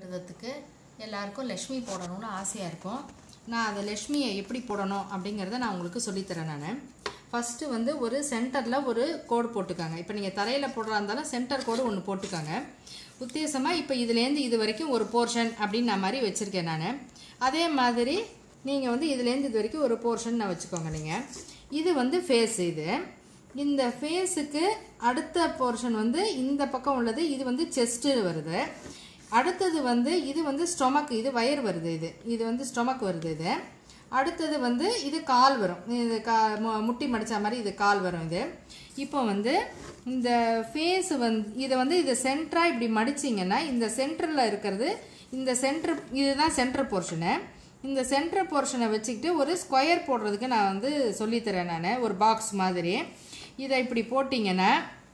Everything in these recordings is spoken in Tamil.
விரதத்துக்கு எல்லாருக்கும் லக்ஷ்மி போடணும்னு ஆசையாக இருக்கும். நான் அதை லக்ஷ்மியை எப்படி போடணும் அப்படிங்கிறத நான் உங்களுக்கு சொல்லித்தரேன். நான் ஃபஸ்ட்டு வந்து ஒரு சென்டரில் ஒரு கோடு போட்டுக்காங்க. இப்போ நீங்கள் தரையில் போடுறா இருந்தாலும் சென்டர் கோடு ஒன்று போட்டுக்காங்க. உத்தேசமாக இப்போ இதுலேருந்து இது வரைக்கும் ஒரு போர்ஷன் அப்படின்னு நான் மாதிரி வச்சுருக்கேன் நான். அதே மாதிரி நீங்கள் வந்து இதுலேருந்து இது வரைக்கும் ஒரு போர்ஷன் நான் வச்சுக்கோங்க. நீங்கள் இது வந்து ஃபேஸ், இந்த ஃபேஸுக்கு அடுத்த போர்ஷன் வந்து இந்த பக்கம் உள்ளது. இது வந்து செஸ்ட்டு வருது. அடுத்தது வந்து இது வந்து ஸ்டொமக், இது வயர் வருது. இது வந்து ஸ்டொமக் வருது. இது அடுத்தது வந்து இது கால் வரும். இது முட்டி மடித்த மாதிரி இது கால் வரும். இது இப்போ வந்து இந்த ஃபேஸ் வந்து இதை சென்டராக இப்படி மடிச்சிங்கன்னா இந்த சென்டரில் இருக்கிறது இந்த சென்டர், இதுதான் சென்டர் போர்ஷனு. இந்த சென்டர் போர்ஷனை வச்சுக்கிட்டு ஒரு ஸ்கொயர் போடுறதுக்கு நான் வந்து சொல்லித்தரேன். நான் ஒரு பாக்ஸ் மாதிரி இதை இப்படி போட்டிங்கன்னா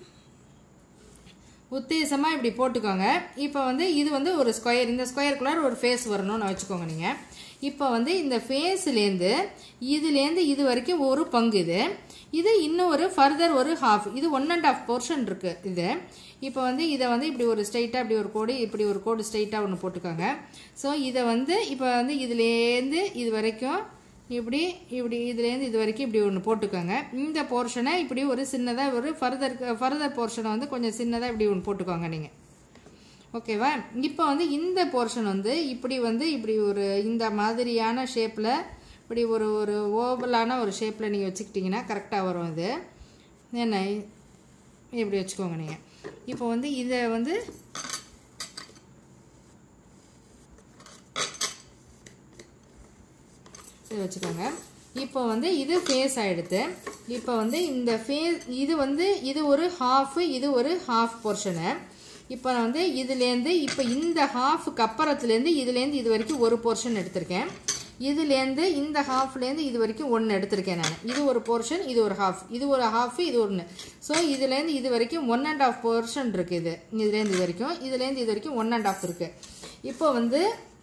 உத்தேசமாக இப்படி போட்டுக்கோங்க. இப்போ வந்து இது வந்து ஒரு ஸ்கொயர், இந்த ஸ்கொயருக்குள்ளார ஒரு ஃபேஸ் வரணும்னு வச்சுக்கோங்க. நீங்கள் இப்போ வந்து இந்த ஃபேஸ்லேருந்து இதுலேருந்து இது வரைக்கும் ஒரு பங்கு, இது இன்னும் ஒரு ஃபர்தர் ஒரு ஹாஃப், இது 1.5 போர்ஷன் இருக்குது. இது இப்போ வந்து இதை வந்து இப்படி ஒரு ஸ்ட்ரைட்டாக இப்படி ஒரு கோடு, இப்படி ஒரு கோடு ஸ்ட்ரைட்டாக ஒன்று போட்டுக்கோங்க. ஸோ இதை வந்து இப்போ வந்து இதுலேருந்து இது வரைக்கும் இப்படி இதுலேருந்து இது வரைக்கும் இப்படி ஒன்று போட்டுக்கோங்க. இந்த போர்ஷனை இப்படி ஒரு சின்னதாக ஒரு ஃபர்தர் போர்ஷனை வந்து கொஞ்சம் சின்னதாக இப்படி ஒன்று போட்டுக்கோங்க நீங்கள். ஓகேவா? இப்போ வந்து இந்த போர்ஷன் வந்து இப்படி ஒரு இந்த மாதிரியான ஷேப்பில் இப்படி ஒரு ஓவலான ஒரு ஷேப்பில் நீங்கள் வச்சுக்கிட்டிங்கன்னா கரெக்டாக வரும். இது என்ன இப்படி வச்சுக்கோங்க நீங்கள். இப்போ வந்து இதை வந்து வச்சுக்கோங்க. இப்போ வந்து இது ஃபேஸ் ஆகிடுது. இப்போ வந்து இந்த ஃபேஸ் இது ஒரு ஹாஃபு, இது ஒரு ஹாஃப் போர்ஷனு. இப்போ நான் வந்து இதுலேருந்து இப்போ இந்த ஹாஃபுக்கு அப்புறத்துலேருந்து இதுலேருந்து இது வரைக்கும் ஒரு போர்ஷன் எடுத்திருக்கேன். இதுலேருந்து இந்த ஹாஃப்லேருந்து இது வரைக்கும் ஒன்று எடுத்திருக்கேன் நான். இது ஒரு போர்ஷன், இது ஒரு ஹாஃப், இது ஒரு ஹாஃபு, இது ஒன்று. ஸோ இதுலேருந்து இது வரைக்கும் 1.5 போர்ஷன் இருக்குது. இதுலேருந்து இது வரைக்கும், இதுலேருந்து இது வரைக்கும் 1.5 இருக்குது. இப்போ வந்து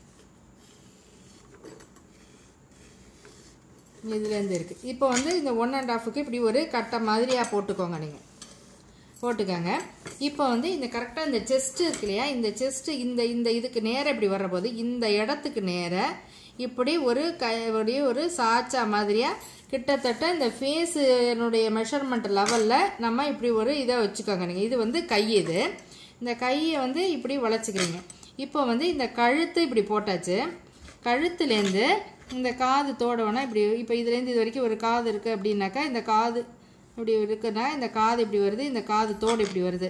இதுலேருந்து இருக்குது. இப்போ வந்து இந்த 1.5க்கு இப்படி ஒரு கட்டை மாதிரியாக போட்டுக்கோங்க. நீங்கள் போட்டுக்கோங்க. இப்போ வந்து இந்த கரெக்டாக இந்த செஸ்ட்டு இருக்கு இல்லையா, இந்த செஸ்ட்டு இந்த இதுக்கு நேராக இப்படி வர்றபோது இந்த இடத்துக்கு நேராக இப்படி ஒரு சாச்சா மாதிரியாக கிட்டத்தட்ட இந்த ஃபேஸினுடைய மெஷர்மெண்ட் லெவலில் நம்ம இப்படி ஒரு இதை வச்சுக்கோங்க. நீங்கள் இது வந்து கை, இந்த கையை வந்து இப்படி வளைச்சிக்கிறீங்க. இப்போ வந்து இந்த கழுத்து இப்படி போட்டாச்சு. கழுத்துலேருந்து இந்த காது தோடோனா இப்படி, இப்போ இதுலேருந்து இது வரைக்கும் ஒரு காது இருக்குது அப்படின்னாக்கா இந்த காது இப்படி இருக்குன்னா இந்த காது இப்படி வருது, இந்த காது தோடு இப்படி வருது,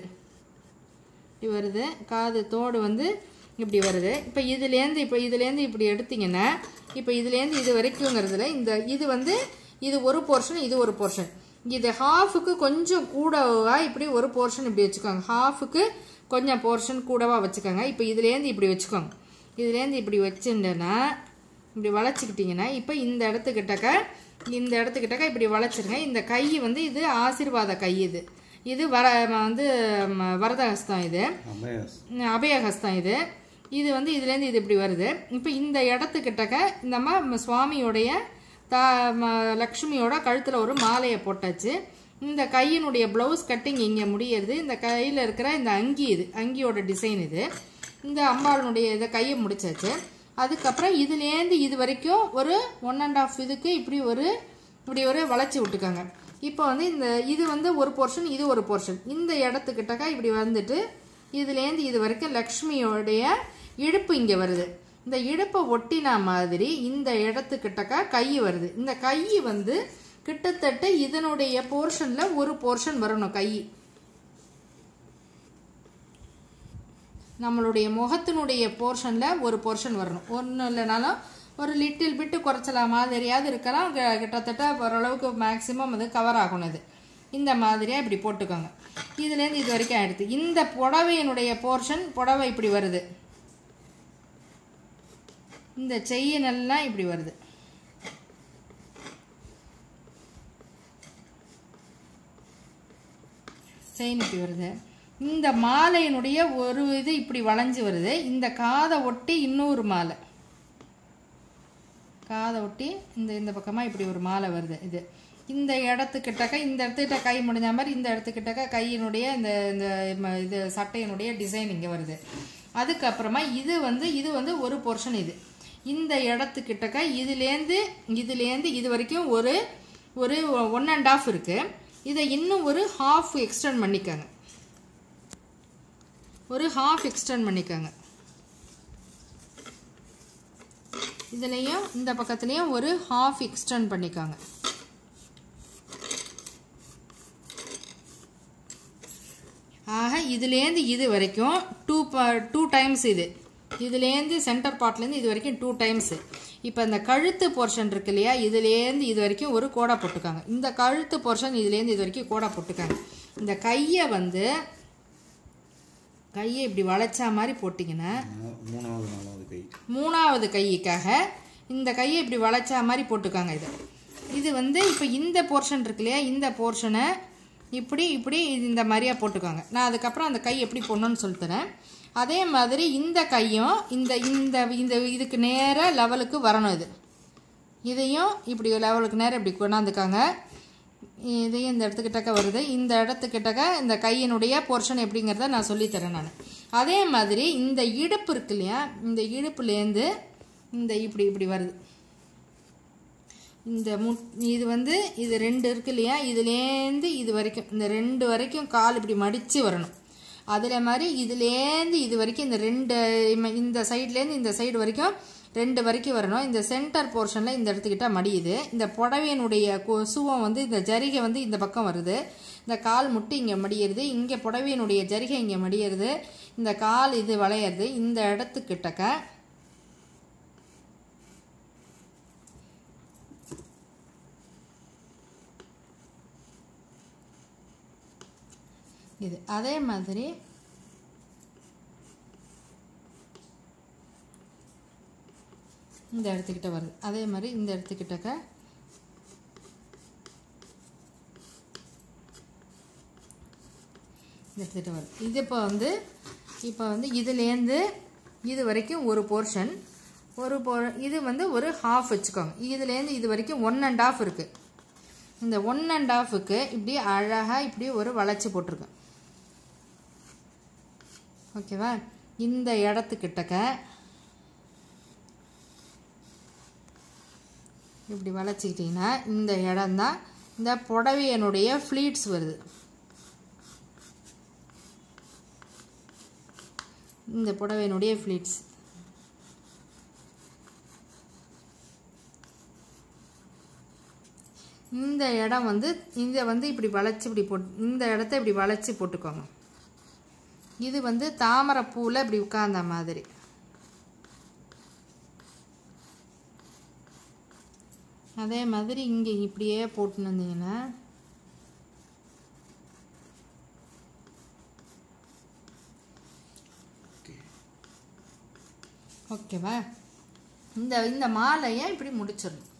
காது தோடு வந்து இப்படி வருது. இப்போ இதுலேருந்து இப்படி எடுத்திங்கன்னா இப்போ இதுலேருந்து இது வரைக்குங்கிறதுல இது வந்து இது ஒரு போர்ஷன், இது ஒரு போர்ஷன். இது ஹாஃபுக்கு கொஞ்சம் கூடவா இப்படி ஒரு போர்ஷன் இப்படி வச்சுக்கோங்க. ஹாஃபுக்கு கொஞ்சம் போர்ஷன் கூடவா வச்சுக்கோங்க. இப்போ இதுலேருந்து இப்படி வச்சுக்கோங்க. இதுலேருந்து இப்படி வச்சுட்டேன்னா இப்படி வளைச்சிக்கிட்டிங்கன்னா இப்போ இந்த இடத்துக்கிட்டக்க இப்படி வளைச்சிருங்க. இந்த கை வந்து இது ஆசீர்வாத கை, இது வந்து வரதஹஸ்தம், இது அபயஹஸ்தம். இது வந்து இதுலேருந்து இது இப்படி வருது. இப்போ இந்த இடத்துக்கிட்டக்க நம்ம சுவாமியோடைய லக்ஷ்மியோட கழுத்தில் ஒரு மாலையை போட்டாச்சு. இந்த கையினுடைய ப்ளவுஸ் கட்டிங் இங்கே முடியறது. இந்த கையில் இருக்கிற இந்த அங்கியோட டிசைன் இது. இந்த அம்பாளுடைய இதை கையை முடிச்சாச்சு. அதுக்கப்புறம் இதுலேருந்து இது வரைக்கும் ஒரு 1.5 இதுக்கு இப்படி ஒரு வளைச்சி விட்டுக்கோங்க. இப்போ வந்து இது வந்து ஒரு போர்ஷன், இது ஒரு போர்ஷன். இந்த இடத்துக்கிட்டக்கா இப்படி வந்துட்டு இதுலேருந்து இது வரைக்கும் லக்ஷ்மியோடைய இடுப்பு இங்கே வருது. இந்த இடுப்பை ஒட்டினா மாதிரி இந்த இடத்துக்கிட்டக்கா கை வருது. இந்த கை வந்து கிட்டத்தட்ட இதனுடைய போர்ஷனில் ஒரு போர்ஷன் வரணும். கை நம்மளுடைய முகத்தினுடைய போர்ஷனில் ஒரு போர்ஷன் வரணும். ஒன்றும் இல்லைனாலும் ஒரு லிட்டில் பிட்டு குறைச்சலாம் மாதிரியாவது இருக்கலாம். கிட்டத்தட்ட ஓரளவுக்கு மேக்ஸிமம் அது கவர் ஆகணும். இது இந்த மாதிரியாக இப்படி போட்டுக்கோங்க. இதுலேருந்து இது வரைக்கும் ஆகிடுது. இந்த புடவையினுடைய போர்ஷன், புடவை இப்படி வருது. இந்த செயினெல்லாம் இப்படி வருது. செயின் இப்படி வருது. இந்த மாலையினுடைய ஒரு இது இப்படி வளைஞ்சு வருது. இந்த காதை ஒட்டி இன்னொரு மாலை, காதை ஒட்டி இந்த பக்கமாக இப்படி ஒரு மாலை வருது. இந்த இடத்துக்கிட்ட கை முடிஞ்ச மாதிரி இந்த இடத்துக்கிட்ட கையினுடைய இந்த சட்டையினுடைய டிசைன் இங்கே வருது. அதுக்கப்புறமா இது வந்து ஒரு போர்ஷன். இந்த இடத்துக்கிட்டக்க இதுலேருந்து இது வரைக்கும் ஒரு 1.5 இருக்குது. இதை இன்னும் ஒரு ஹாஃப் எக்ஸ்டெண்ட் பண்ணிக்கோங்க. இதுலேயும் இந்த பக்கத்துலேயும் ஒரு ஹாஃப் எக்ஸ்டெண்ட் பண்ணிக்கோங்க. ஆக இதுலேருந்து இது வரைக்கும் 2 டைம்ஸ் இதுலேருந்து சென்டர் பார்ட்லேருந்து இது வரைக்கும் 2 டைம்ஸ். இப்போ இந்த கழுத்து போர்ஷன் இருக்கு இல்லையா, இதுலேருந்து இது வரைக்கும் ஒரு கோடா போட்டுக்காங்க. இந்த கழுத்து போர்ஷன் இதுலேருந்து இது வரைக்கும் கோடா போட்டுக்காங்க. இந்த கையை இப்படி வளைச்சா மாதிரி போட்டிங்கன்னா மூணாவது கைக்காக இந்த கையை இப்படி வளைச்சா மாதிரி போட்டுக்காங்க. இது இப்போ இந்த போர்ஷன் இருக்கு இல்லையா, இந்த போர்ஷனை இப்படி இந்த மாதிரியா போட்டுக்காங்க. நான் அதுக்கப்புறம் அந்த கை எப்படி போடணும்னு சொல்லித்தரேன். அதே மாதிரி இந்த கையும் இந்த இதுக்கு நேராக லெவலுக்கு வரணும். இதையும் இப்படி லெவலுக்கு நேரம் இப்படி கொண்டாந்துக்காங்க. இதையும் இந்த இடத்துக்கிட்டக்க வருது. இந்த இடத்துக்கிட்டக்க இந்த கையினுடைய போர்ஷன் எப்படிங்கிறத நான் சொல்லித்தரேன் நான். அதே மாதிரி இந்த இடுப்பு இருக்கு இல்லையா, இந்த இடுப்புலேருந்து இந்த இப்படி வருது. இது இது 2 இருக்கு இல்லையா, இதுலேருந்து இது வரைக்கும் இந்த 2 வரைக்கும் கால் இப்படி மடித்து வரணும். அதில் மாதிரி இதுலேருந்து இது வரைக்கும் இந்த சைட்லேருந்து இந்த சைடு வரைக்கும் 2 வரைக்கும் வரணும். இந்த சென்டர் போர்ஷனில் இந்த இடத்துக்கிட்ட மடியுது. இந்த புடவையினுடைய கொசுவம் இந்த ஜரிகை இந்த பக்கம் வருது. இந்த கால் முட்டி இங்கே மடியிறது. இங்கே புடவையினுடைய ஜரிகை இங்கே மடியிறது. இந்த கால் வளையிறது. இந்த இடத்துக்கிட்டக்க அதே மாதிரி இந்த இடத்துக்கிட்ட வருது. அதே மாதிரி இந்த இடத்துக்கிட்டக்க எடுத்துகிட்டு வருது. இது இப்போ இதுலேருந்து இது வரைக்கும் ஒரு போர்ஷன் இது ஒரு ஹாஃப் வச்சுக்கோங்க. இதுலேருந்து இது வரைக்கும் 1.5 இருக்குது. இந்த 1.5க்கு இப்படி அழகாக இப்படி ஒரு வளைச்சி போட்டிருக்கேன். ஓகேவா? இந்த இடத்துக்கிட்டக்க இப்படி வளைச்சிக்கிட்டிங்கன்னா இந்த இடம்தான் இந்த புடவையனுடைய ஃப்ளீட்ஸ் வருது. இந்த புடவையினுடைய ஃப்ளீட்ஸ் இந்த இடம் இதை இப்படி வளைச்சி இப்படி இந்த இடத்த இப்படி வளைச்சி போட்டுக்கோங்க. இது தாமரை பூவில் இப்படி உட்கார்ந்த மாதிரி. அதே மாதிரி இங்கே இப்படியே போட்டுன்னு வந்தீங்கன்னா ஓகேவா? இந்த மாலையை இப்படி முடிச்சிடணும்.